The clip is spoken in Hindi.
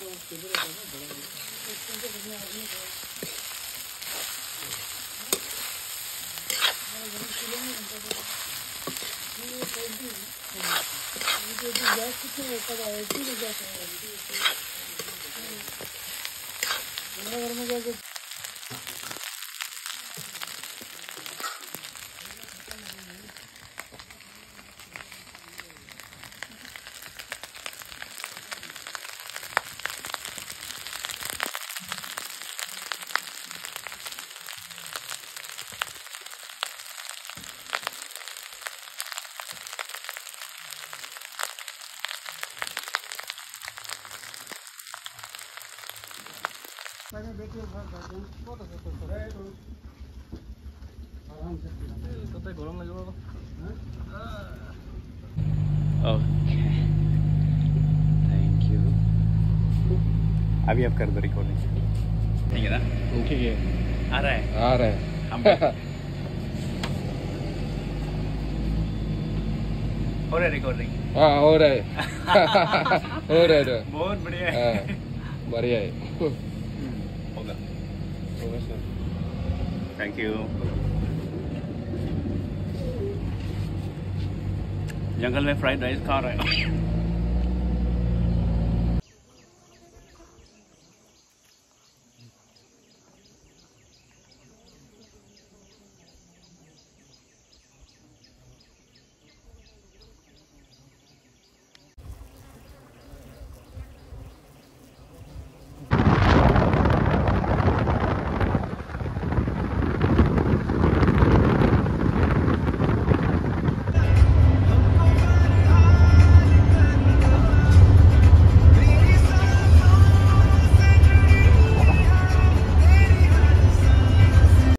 गरम लगे ओके थैंक यू। अभी आप कर दो रिकॉर्डिंग। ठीक है ना? ठीक है, आ रहा है हम हो रहा है रिकॉर्डिंग। हाँ हो रहा है हो रहा है बहुत बढ़िया है। बढ़िया है। होगा सर। Thank you. जंगल में फ्राइड राइस खा रहे हैं।